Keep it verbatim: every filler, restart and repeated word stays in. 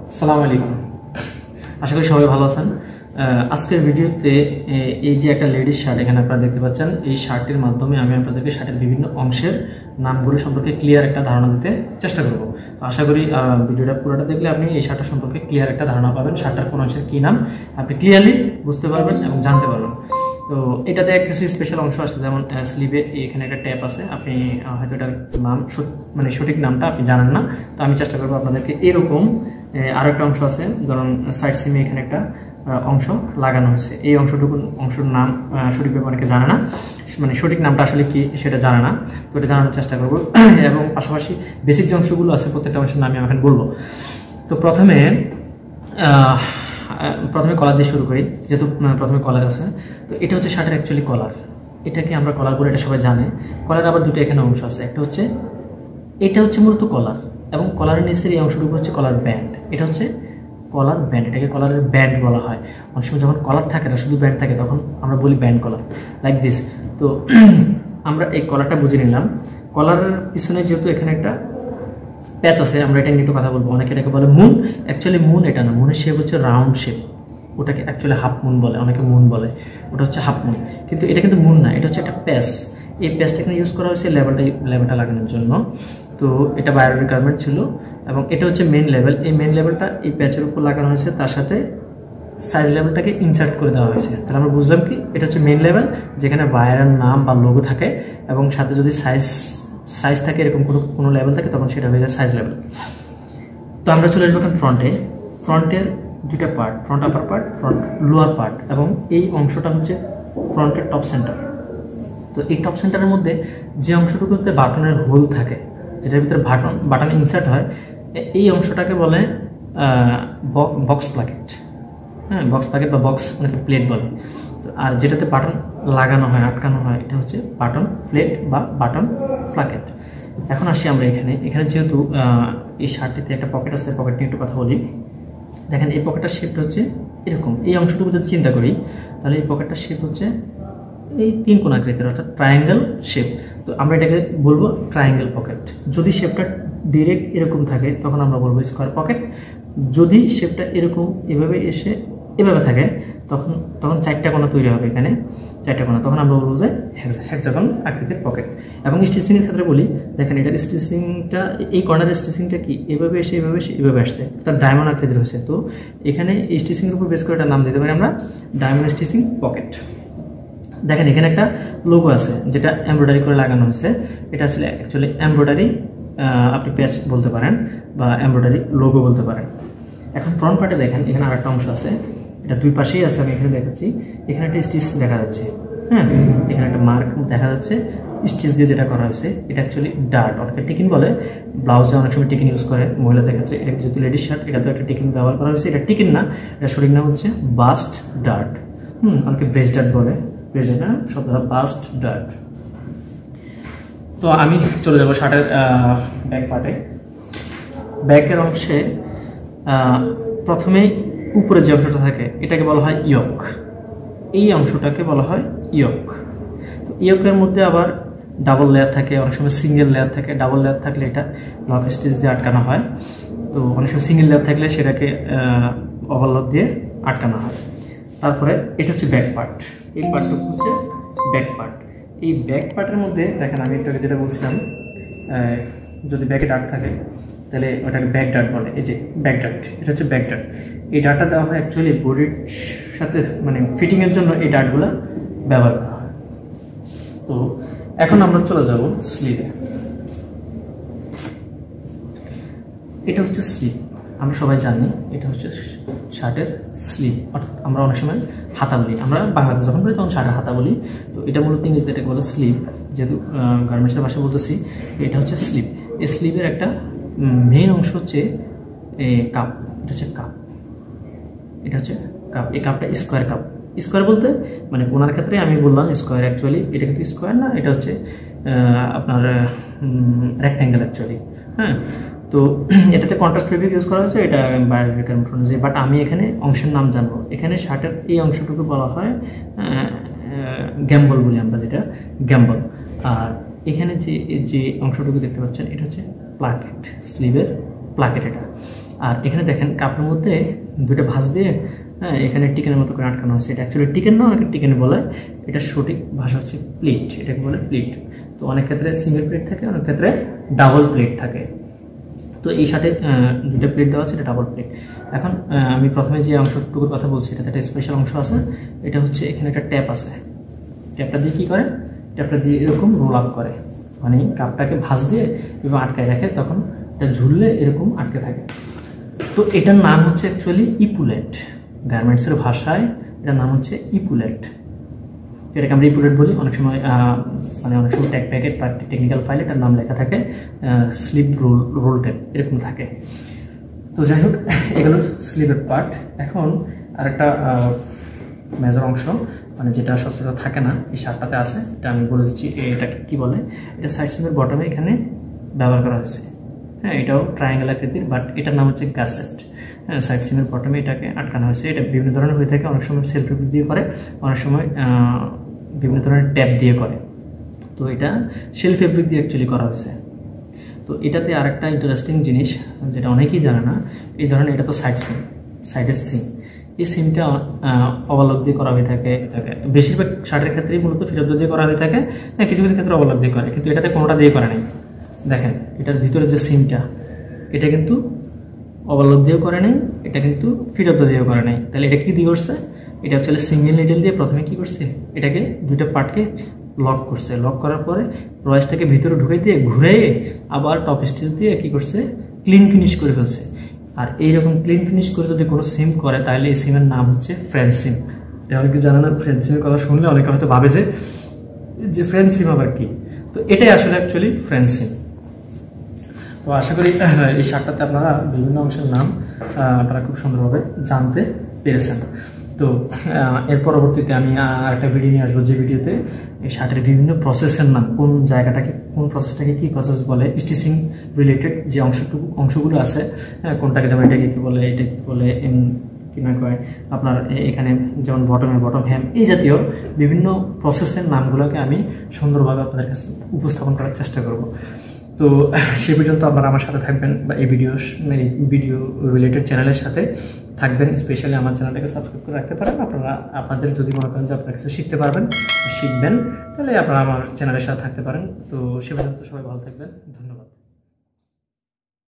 আসসালামু আলাইকুম। আশা করি সবাই ভালো আছেন। আজকের ভিডিওতে এই যে একটা লেডিস শার্ট এখানে আপনারা দেখতে পাচ্ছেন, এই শার্টের মাধ্যমে আমি আপনাদেরকে শার্টের বিভিন্ন অংশের নামগুলো সম্পর্কে ক্লিয়ার একটা ধারণা দিতে চেষ্টা করব। তো আশা করি ভিডিওটা পুরোটা দেখলে আপনি এই শার্টটা সম্পর্কে ক্লিয়ার একটা ধারণা পাবেন, শার্টটার কোন অংশের কী নাম আপনি ক্লিয়ারলি বুঝতে পারবেন এবং জানতে পারবেন। তো এটাতে কিছু স্পেশাল অংশ আছে, যেমন স্লিভে এখানে একটা ট্যাপ আছে, আপনি হয়তো এটার নাম মানে সঠিক নামটা আপনি জানেন না, তো আমি চেষ্টা করবো আপনাদেরকে। এরকম আরও একটা অংশ আছে, ধরুন সাইড সিমে এখানে একটা অংশ লাগানো হয়েছে, এই অংশটুকু অংশের নাম সঠিকভাবে অনেকে জানে না, মানে সঠিক নামটা আসলে কি সেটা জানে না, তো এটা জানানোর চেষ্টা করবো। এবং পাশাপাশি বেসিক যে অংশগুলো আছে প্রত্যেকটা অংশের নাম আমি এখন বলবো। তো প্রথমে প্রথমে কলার দিয়ে শুরু করি, যেহেতু প্রথমে কলার আছে। তো এটা হচ্ছে শার্টের অ্যাকচুয়ালি কলার, এটাকে আমরা কলার বলে, এটা সবাই জানে। কলার আবার দুটো এখানে অংশ আছে, একটা হচ্ছে এটা হচ্ছে মূলত কলার, এবং কলারের নিচের এই অংশটুকু হচ্ছে কলার ব্যান্ড। এটা হচ্ছে কলার ব্যান্ড, এটাকে কলারের ব্যান্ড বলা হয়। অনেক সময় যখন কলার থাকে না, শুধু ব্যান্ড থাকে, তখন আমরা বলি ব্যান্ড কলার, লাইক দিস। তো আমরা এই কলারটা বুঝে নিলাম। কলারের পিছনে যেহেতু এখানে একটা প্যাচ আছে, আমরা এটা নিয়ে একটু কথা বলবো। অনেকে এটাকে বলে মুন, অ্যাকচুয়ালি মুন এটা না, মুনের শেপ হচ্ছে রাউন্ড শেপ, ওটাকে অ্যাকচুয়ালি হাফ মুন বলে, অনেকে মুন বলে, ওটা হচ্ছে হাফ মুন, কিন্তু এটা কিন্তু মুন না, এটা হচ্ছে একটা প্যাচ। এই প্যাচটা এখানে ইউজ করা হয়েছে লেভেলটা লেভেলটা লাগানোর জন্য। তো এটা বায়োর রিকোয়ারমেন্ট ছিল, এবং এটা হচ্ছে মেন লেভেল। এই মেন লেভেলটা এই প্যাচের উপর লাগানো হয়েছে, তার সাথে সাইজ লেভেলটাকে ইনসার্ট করে দেওয়া হয়েছে। তাহলে আমরা বুঝলাম কি, এটা হচ্ছে মেন লেভেল, যেখানে বায়ারের নাম বা লোগো থাকে, এবং সাথে যদি সাইজ সাইজ থাকে, এরকম কোনো কোনো লেভেল থাকে, তখন সেটা হয়ে যায় সাইজ লেভেল। তো আমরা চলে আসবো এখন ফ্রন্টে। ফ্রন্টের দুইটা part, front upper part, front lower part, এবং এই অংশটা হচ্ছে ফ্রন্টের টপ সেন্টার। তো এই টপ সেন্টারের মধ্যে যে অংশটুকুতে বাটনের হোল থাকে, যেটার ভিতরে বাটন বাটন ইনসার্ট হয়, এই অংশটাকে বলে বক্স প্লাকেট। হ্যাঁ, বক্স প্লাকেট বা বক্স অনেকে প্লেট বলে। আর যেটাতে বাটন লাগানো হয়, আটকানো হয়, এটা হচ্ছে বাটন প্লেট বা বাটন প্লাকেট। এখন আসি আমরা এখানে। এখানে যেহেতু এই শার্টটিতে একটা পকেট আছে, পকেট নিয়ে একটু কথা বলি। দেখেন এই পকেটটার শেপটা হচ্ছে এরকম। এই অংশটুকু যদি চিন্তা করি, তাহলে এই পকেটটার শেপ হচ্ছে এই তিন কোণ আকৃতির, অর্থাৎ ট্রায়াঙ্গেল শেপ। তো আমরা এটাকে বলবো ট্রায়াঙ্গেল পকেট। যদি শেপটা ডিরেক্ট এরকম থাকে, তখন আমরা বলবো স্কোয়ার পকেট। যদি শেপটা এরকম এভাবে এসে এভাবে থাকে, তখন তখন চারটা কোণা তৈরি হবে, এখানে চারটা কোণা, তখন আমরা বলবো যে হেক্সাগন আকৃতির পকেট। এবং স্টিচিংয়ের ক্ষেত্রে বলি, দেখেন এটার স্টিচিংটা, এই কর্নারের স্টিচিংটা কি এভাবে এসে এভাবে এসে এভাবে আসছে, তার ডায়মন্ড আকৃতির হয়েছে। তো এখানে এই স্টিচিংয়ের উপর বেস করে একটা নাম দিতে পারি আমরা ডায়মন্ড স্টিচিং পকেট। দেখেন এখানে একটা লোগো আছে, যেটা এমব্রয়ডারি করে লাগানো হয়েছে। এটা আসলে অ্যাকচুয়ালি এমব্রয়ডারি আপনি প্যাচ বলতে পারেন, বা এমব্রয়ডারি লোগো বলতে পারেন। এখন ফ্রন্ট পার্টে দেখেন এখানে আরেকটা অংশ আছে, এটা দুই পাশেই আছে, আমি এখানে দেখাচ্ছি। এখানে একটা স্টিচ দেখা যাচ্ছে, হ্যাঁ, এখানে একটা মার্ক দেখা যাচ্ছে স্টিচ দিয়ে যেটা করা হয়েছে। এটা অ্যাকচুয়ালি ডার্ট, অনেকে টিকিন বলে, ব্লাউজে অনেক সময় টিকিন ইউজ করে মহিলাদের ক্ষেত্রে। এটা যেহেতু লেডিস শার্ট, এটাতে একটা টিকিন ব্যবহার করা হয়েছে। এটা টিকিন না, এটা সঠিক নাম হচ্ছে বাস্ট ডার্ট। হুম, অনেকে ব্রেস্ট ডার্ট বলে, ব্রেস্ট ডার্ট শব্দটা বাস্ট ডার্ট। তো আমি চলে যাবো শার্টের ব্যাক পার্টে। ব্যাকের অংশে প্রথমেই উপরে যে অংশটা থাকে, এটাকে বলা হয় ইয়ক। এই অংশটাকে বলা হয় ইয়ক। তো ইয়কের মধ্যে আবার ডাবল লেয়ার থাকে, অনেক সময় সিঙ্গেল লেয়ার থাকে। ডাবল লেয়ার থাকলে এটা লক স্টিচ দিয়ে আটকানো হয়। তো অনেক সময় সিঙ্গেল লেয়ার থাকলে সেটাকে ওভারলক দিয়ে আটকানো হয়। তারপরে এটা হচ্ছে ব্যাক পার্ট। এই পার্টটুকু হচ্ছে ব্যাক পার্ট। এই ব্যাক পার্টের মধ্যে দেখেন, আমি একটু যেটা বলছিলাম, যদি ব্যাকে ডার্ট থাকে, তাহলে ওটাকে ব্যাক ডার্ট বলে। এই যে ব্যাক ডার্ট, এটা হচ্ছে ব্যাক ডার্ট। এই ডার্টটা দেওয়া হয় অ্যাকচুয়ালি বডির সাথে, মানে ফিটিংয়ের জন্য এই ডার্টগুলো ব্যবহার করা হয়। তো এখন আমরা চলে যাব স্লিভে। এটা হচ্ছে স্লিভ, আমরা সবাই জানি এটা হচ্ছে শার্টের স্লিভ, অর্থাৎ আমরা অনেক সময় হাতা বলি, আমরা বাংলাতে যখন বলি তখন শার্টের হাতা বলি। তো এটা মূলত ইংরেজিতে এটাকে বলে স্লিভ, যেহেতু গার্মেন্টসের ভাষায় বলতেছি। এটা হচ্ছে স্লিভ। এই স্লিভের একটা মেইন অংশ হচ্ছে কাপ, এটা হচ্ছে কাপ, এটা হচ্ছে কাপ। এই কাপটা স্কোয়ার কাপ। স্কোয়ার বলতে মানে কোনার ক্ষেত্রে আমি বললাম স্কোয়ার, অ্যাকচুয়ালি এটা কিন্তু স্কোয়ার না, এটা হচ্ছে আপনার রেক্ট্যাঙ্গেল অ্যাকচুয়ালি। হ্যাঁ, তো এটাতে কন্ট্রাস্ট ফেব্রিক ইউজ করা হয়েছে, এটা বাইরের রিকোয়ারমেন্ট অনুযায়ী। বাট আমি এখানে অংশের নাম জানবো। এখানে শার্টের এই অংশটুকু বলা হয় গ্যাম্বল বলি আমরা, যেটা গ্যাম্বল। আর এখানে যে যে অংশটুকু দেখতে পাচ্ছেন, এটা হচ্ছে প্লাকেট, স্লিভের প্লাকেট এটা। আর এখানে দেখেন কাপের মধ্যে দুইটা ভাঁজ দিয়ে হ্যাঁ এখানে টিকেনের মতো করে আটকানো হচ্ছে। এটা অ্যাকচুয়ালি টিকেন না, অনেকে টিকেন বলে, এটা সঠিক ভাষা হচ্ছে প্লেট, এটাকে বলে প্লেট। তো অনেক ক্ষেত্রে সিঙ্গেল প্লেট থাকে, অনেক ক্ষেত্রে ডাবল প্লেট থাকে। তো এই সাথে দুটো প্লেট দেওয়া আছে, এটা ডাবল প্লেট। এখন আমি প্রথমে যে অংশটুকুর কথা বলছি এটাতে একটা স্পেশাল অংশ আছে, এটা হচ্ছে এখানে একটা ট্যাপ আছে। ট্যাপটা দিয়ে কী করে, ট্যাপটা দিয়ে এরকম রোল আপ করে, মানে কাপটাকে ভাঁজ দিয়ে এবং আটকায় রাখে, তখন এটা ঝুললে এরকম আটকে থাকে। তো এটার নাম হচ্ছে অ্যাকচুয়ালি ইপুলেট, গার্মেন্টসের ভাষায় এটার নাম হচ্ছে ইপুলেট। এটাকে আমরা ইপুলেট বলি। অনেক সময় মানে অনেক সময় ট্যাগ প্যাকেট বা টেকনিক্যাল ফাইলে এটার নাম লেখা থাকে স্লিপ রোল রোল ট্যাপ এরকম থাকে। তো যাই হোক, এগুলো স্লিপের পার্ট। এখন আরেকটা মেজর অংশ মানে যেটা সচরাচর থাকে না এই শার্টটাতে আছে, এটা আমি বলে দিচ্ছি এটাকে কী বলে। এটা সাইড সিমের বটমে এখানে ব্যবহার করা হয়েছে। হ্যাঁ, এটাও ট্রায়াঙ্গেল আকৃতির, বাট এটার নাম হচ্ছে গাসেট। হ্যাঁ, সাইড সিমের বটমে এটাকে আটকানো হয়েছে। এটা বিভিন্ন ধরনের হয়ে থাকে, অনেক সময় সেলফ ফেব্রিক দিয়ে করে, অনেক সময় বিভিন্ন ধরনের ট্যাপ দিয়ে করে। তো এটা সেলফ ফেব্রিক দিয়ে অ্যাকচুয়ালি করা হয়েছে। তো এটাতে আরেকটা ইন্টারেস্টিং জিনিস যেটা অনেকেই জানে না, এই ধরনের এটা তো সাইড সিম, সাইডের সিম। এই সিমটা ওভারলক দিয়ে করা হয়ে থাকে। এটাকে বেশিরভাগ শার্টের ক্ষেত্রেই মূলত ফিরত দিয়ে করা হয়ে থাকে, হ্যাঁ কিছু কিছু ক্ষেত্রে ওভারলক দিয়ে করে, কিন্তু এটাতে কোনোটা দিয়ে করে নাই। দেখেন এটার ভিতরে যে সিমটা, এটা কিন্তু ওভারলক দিয়েও করে নাই, এটা কিন্তু ফিরত দিয়েও করে নাই। তাহলে এটা কি দিয়ে করছে, এটা অ্যাকচুয়ালি সিঙ্গেল নিডেল দিয়ে প্রথমে কি করছে, এটাকে দুইটা পার্টকে লক করছে। লক করার পরে রয়েসটাকে ভিতরে ঢুকে দিয়ে ঘুরে আবার টপ স্টিচ দিয়ে কি করছে, ক্লিন ফিনিশ করে ফেলছে। আর এইরকম ক্লিন ফিনিশ করে যদি কোনো সিম করে তাহলে এই সিমের নাম হচ্ছে ফ্রেঞ্চ সিম। তাহলে কি জানা না, ফ্রেঞ্চ সিমের কথা শুনলে অনেকে হয়তো ভাবে যে যে ফ্রেঞ্চ সিম আবার কি। তো এটাই আসলে অ্যাকচুয়ালি ফ্রেঞ্চ সিম। তো আশা করি এই শার্টটাতে আপনারা বিভিন্ন অংশের নাম আপনারা খুব সুন্দরভাবে জানতে পেরেছেন। তো এর পরবর্তীতে আমি আরেকটা ভিডিও নিয়ে আসবো, যে ভিডিওতে এই শার্টের বিভিন্ন প্রসেসের নাম, কোন জায়গাটাকে কোন প্রসেসটাকে কি প্রসেস বলে, স্টিচিং রিলেটেড যে অংশটুকু অংশগুলো আছে, কোনটাকে যেমন এটাকে কি বলে, এটা কি বলে কি না কয় আপনার এখানে যেমন বটমের বটম হ্যাম, এই জাতীয় বিভিন্ন প্রসেসের নামগুলোকে আমি সুন্দরভাবে আপনাদের কাছে উপস্থাপন করার চেষ্টা করব। তো সে পর্যন্ত আপনারা আমার সাথে থাকবেন বা এই ভিডিও এই ভিডিও রিলেটেড চ্যানেলের সাথে থাকবেন। স্পেশালি আমার চ্যানেলটাকে সাবস্ক্রাইব করে রাখতে পারেন। আপনারা আপনাদের যদি মনে করেন যে আপনারা কিছু শিখতে পারবেন, শিখবেন, তাহলে আপনারা আমার চ্যানেলের সাথে থাকতে পারেন। তো সে পর্যন্ত সবাই ভালো থাকবেন, ধন্যবাদ।